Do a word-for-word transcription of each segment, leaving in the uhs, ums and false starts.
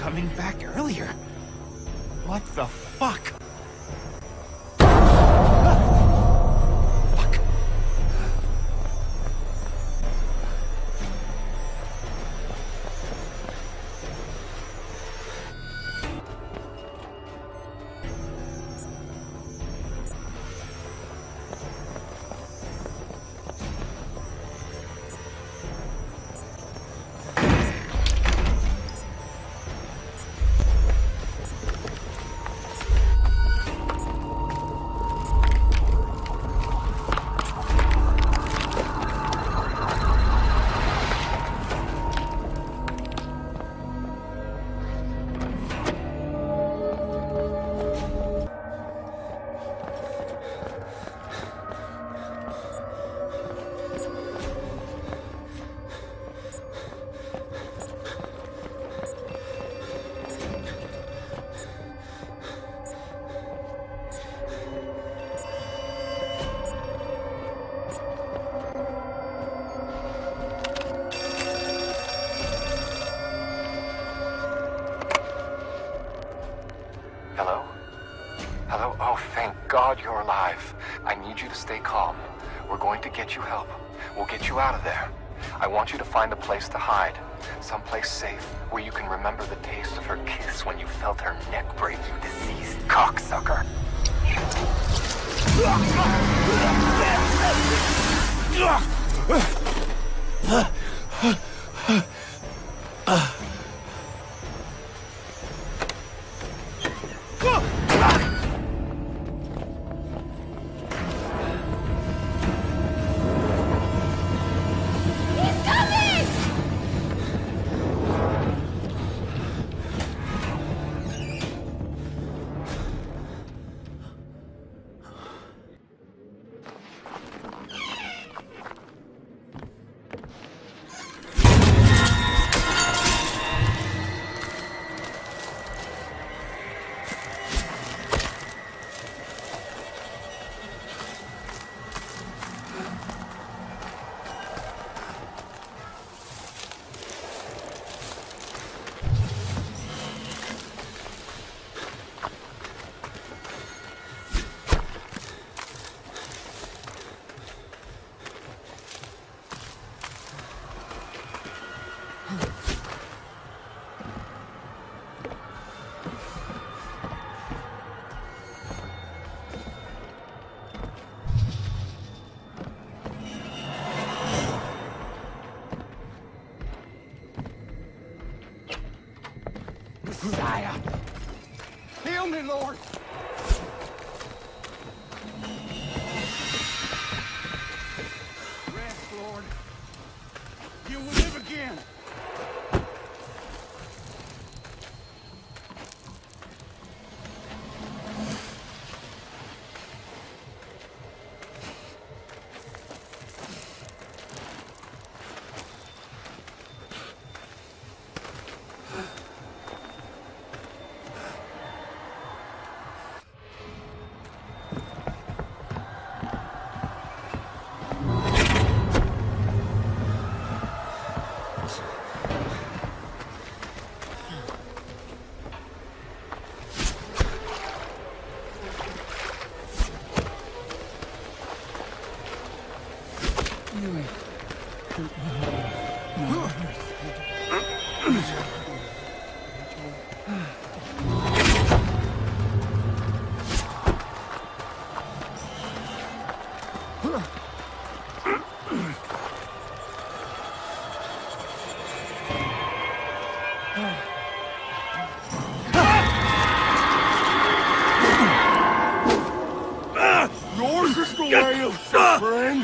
coming back earlier. What the fuck? Hello? Hello? Oh, thank God you're alive. I need you to stay calm. We're going to get you help. We'll get you out of there. I want you to find a place to hide. Someplace safe where you can remember the taste of her kiss when you felt her neck break, you diseased cocksucker. Messiah! Heal me, Lord! Rest, Lord. You will live again. Yours is the way of suffering.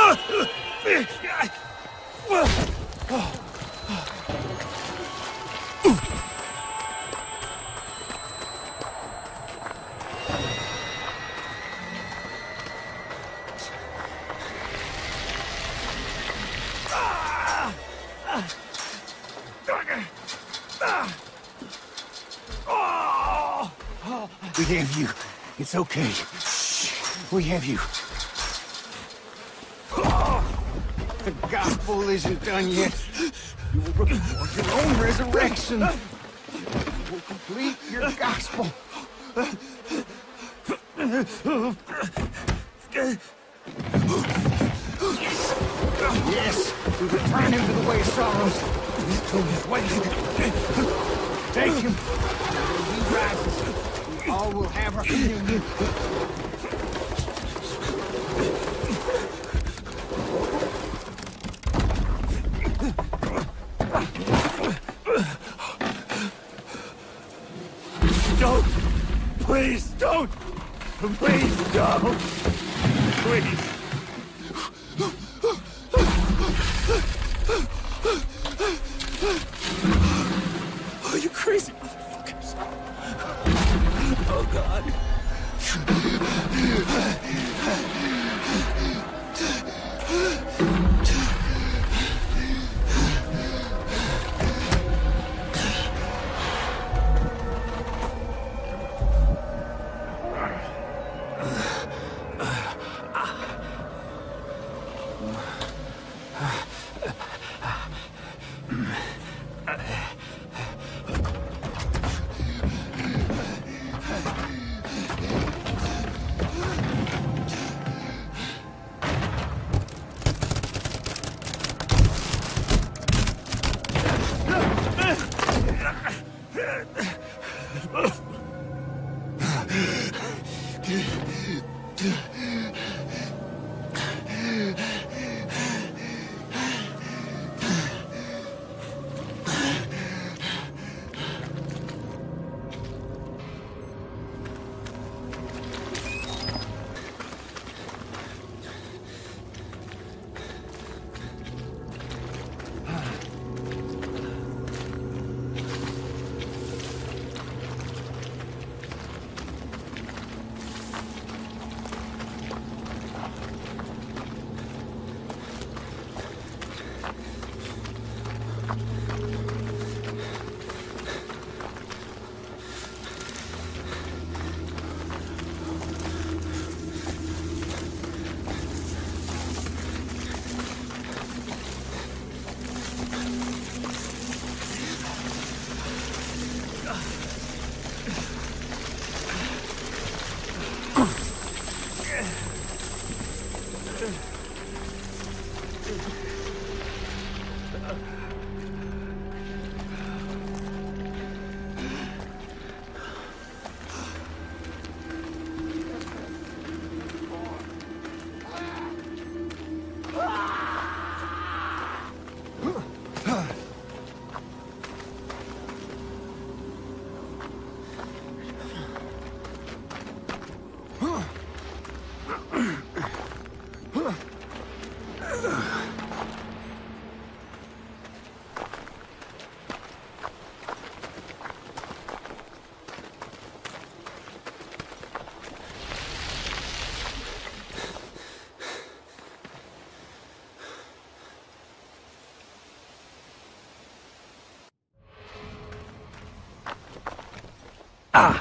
We have you. It's okay. Shh. We have you. The gospel isn't done yet. You will report your own resurrection. will complete your gospel. Yes, we return him to the way of sorrows. To his ways. Take him. When he rises, we all will have our communion. Don't! Please, don't! Please, don't! Please! Oh, you crazy motherfuckers! Oh, God! Ah!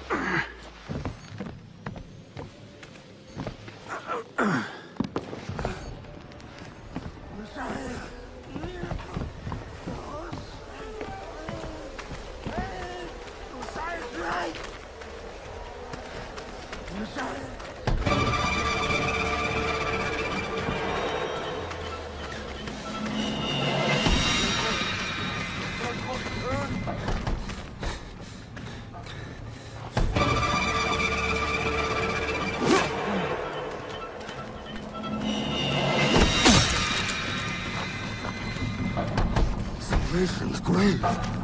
Salvation's grave.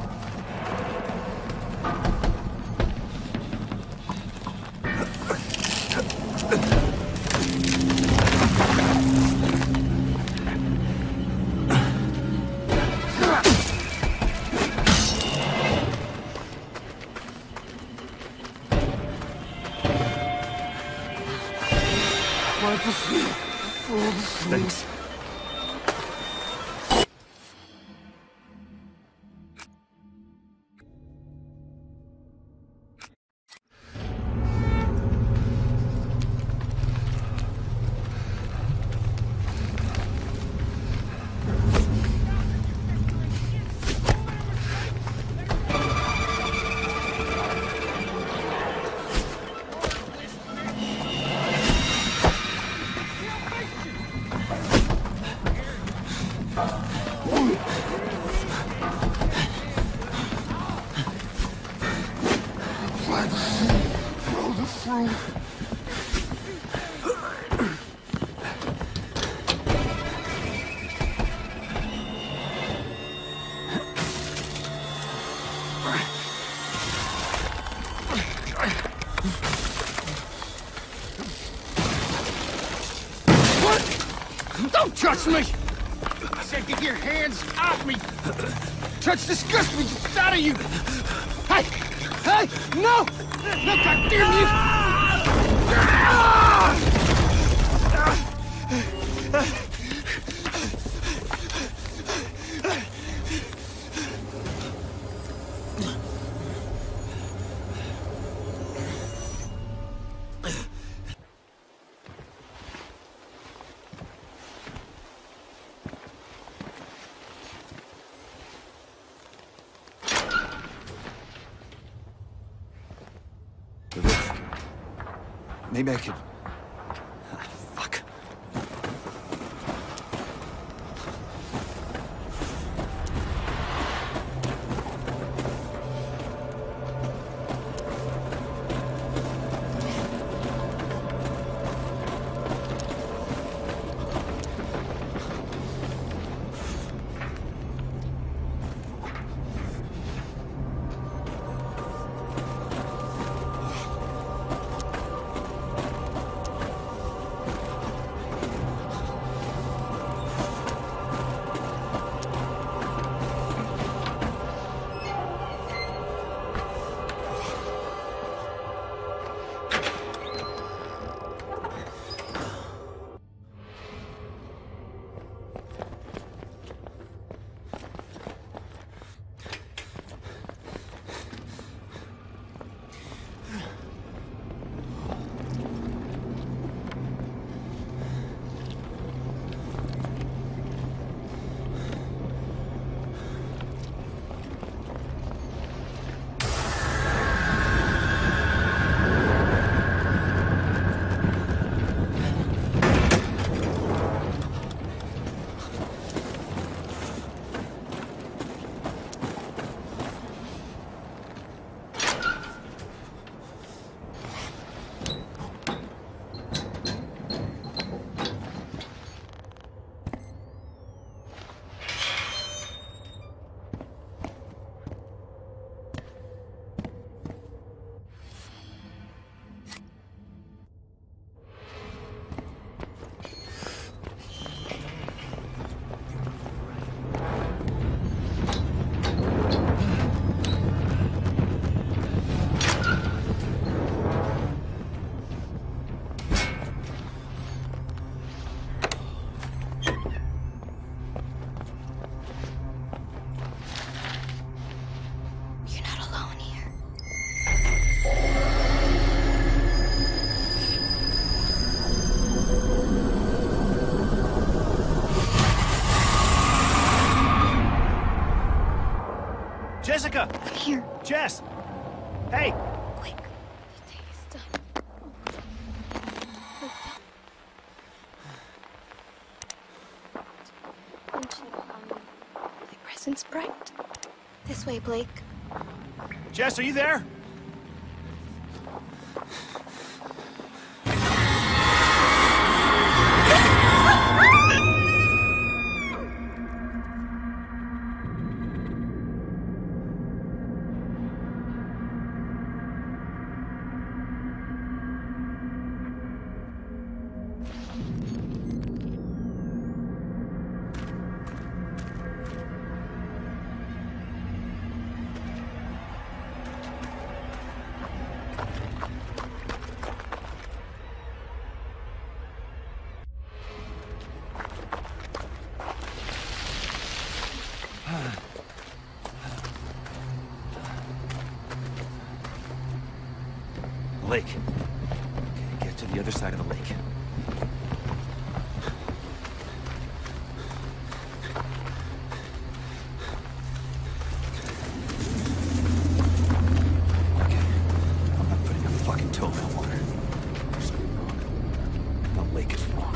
Thanks. Don't touch me! I said get your hands off me! Touch disgusts me just out of you! Hey! Hey! No! No, goddamn you! Maybe I could... Ah, fuck. Jessica! Here. Jess! Hey! Quick. The day is done. My present's bright. This way, Blake. Jess, are you there? Lake. Okay, get to the other side of the lake. Okay. I'm not putting a fucking toe in that water. There's something wrong. The lake is wrong.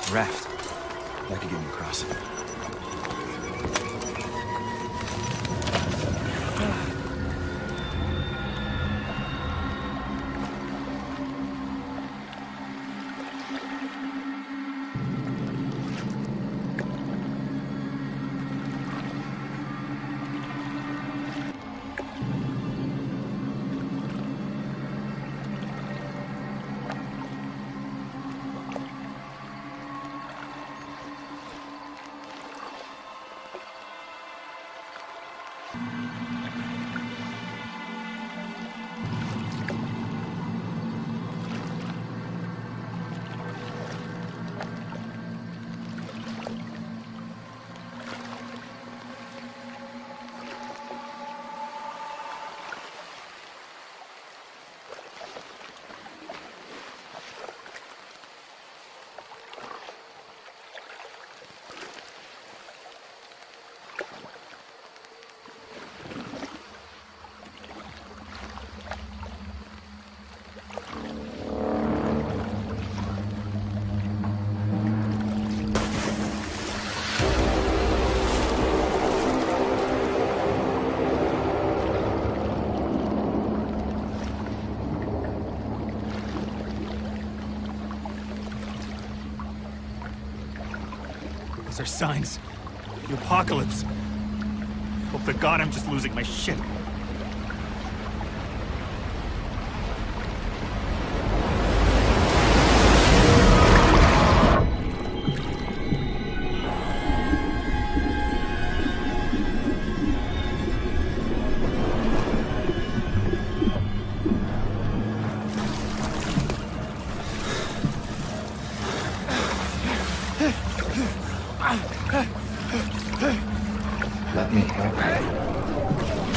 Raft. That could get me across. Those are signs. The apocalypse. Hope to God I'm just losing my shit. Let me help you.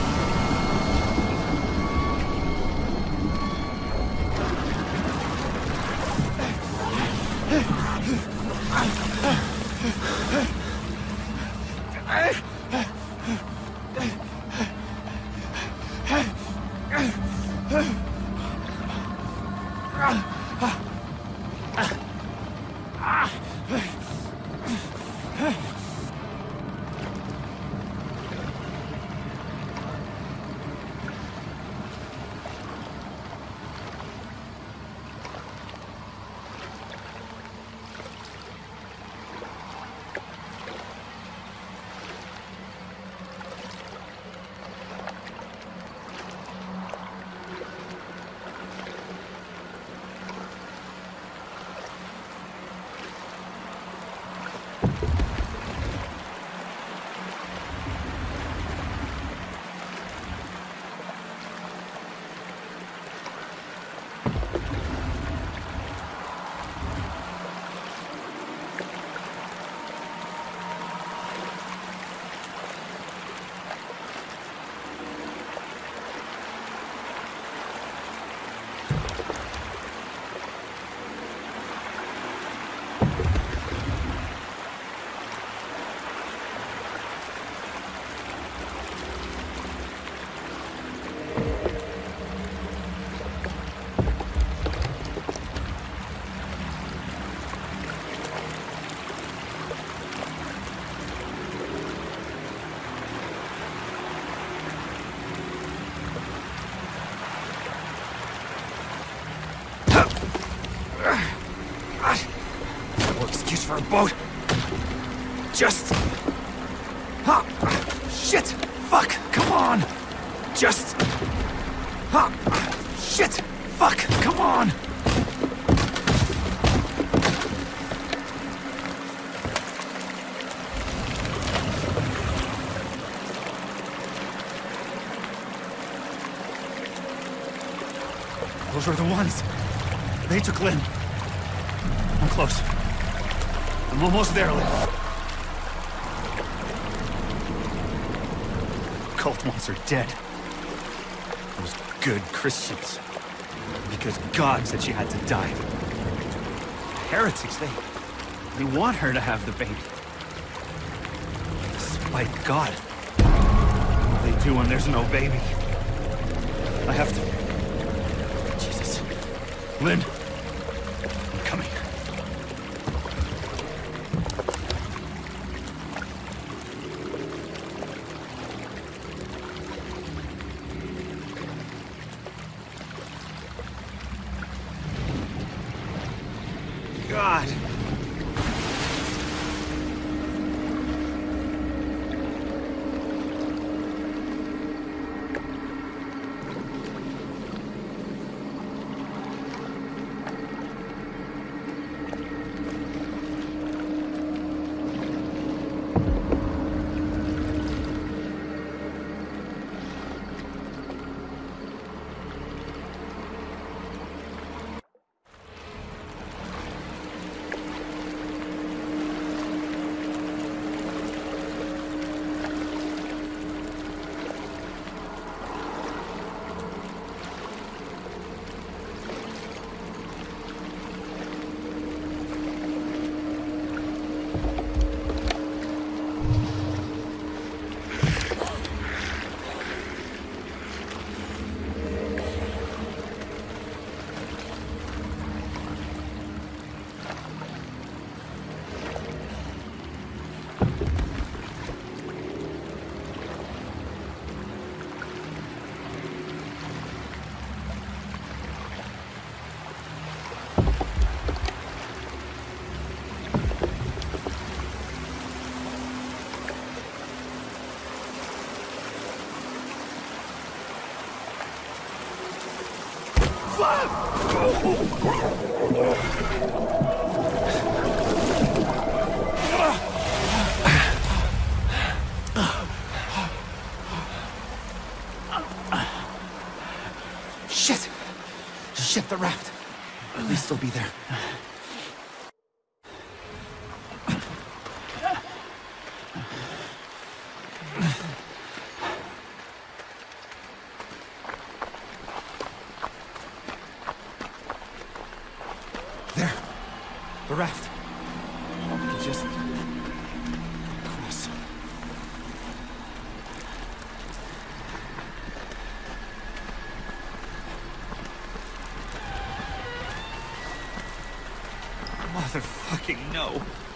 No excuse for a boat. Just... Ah, shit! Fuck! Come on! Just... Ah, shit! Fuck! Come on! Those are the ones. They took Lynn. I'm close. I'm almost there, Lynn. Cult ones are dead. Those good Christians. Because God said she had to die. Heretics, they... They want her to have the baby. Despite God. They do when there's no baby. I have to... Lynn, I'm coming. Shit! Shit, the raft. Please still be there. There. The raft. We can just cross. Motherfucking no.